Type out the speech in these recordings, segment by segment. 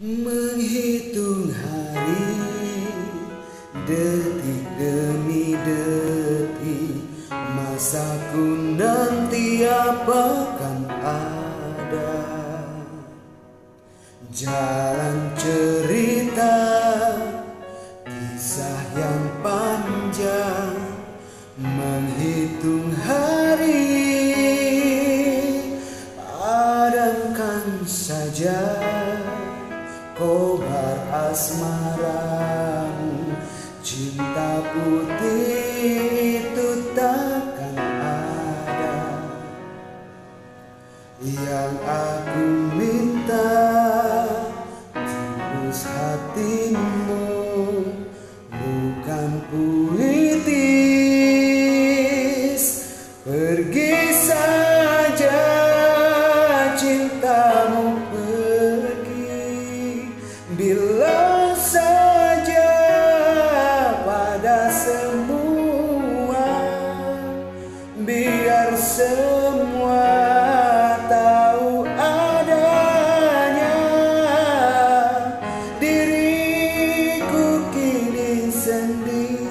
Menghitung hari, detik demi detik, masaku nanti akan ada. Jalan cerita, kisah yang panjang, menghitung hari, padamkan saja kobar asmaramu. Cinta putih itu takkan ada. Yang aku minta tulus hatimu, bukan puitis. Pergi saja cintamu, bilang saja pada semua, biar semua tahu adanya. Diriku kini sendiri.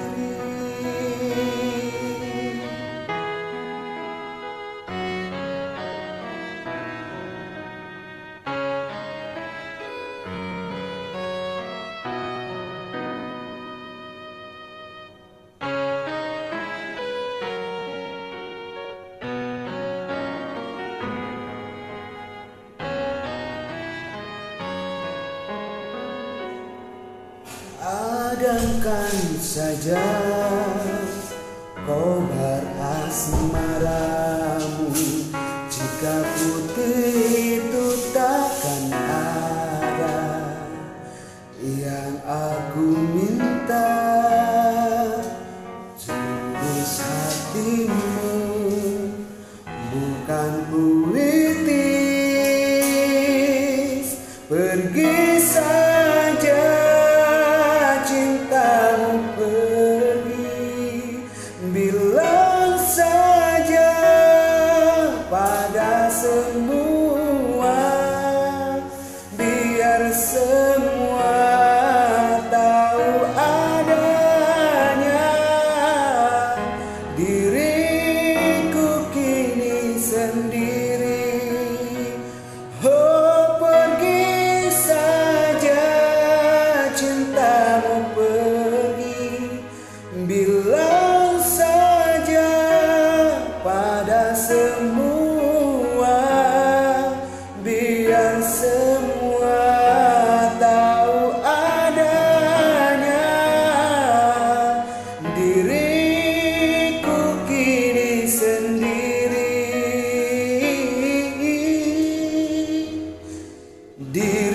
Padamkan saja kobar asmaramu. Jika putih itu takkan ada. Yang aku minta tulus hatimu, bukan puitis. Pergi saja cintamu, pergi, bilang saja pada semua, biar semua tahu adanya. Diriku kini sendiri. Oh, pergi saja cintamu, pergi, bilang saja pada semua, biar semua tahu adanya. Diriku kini sendiri.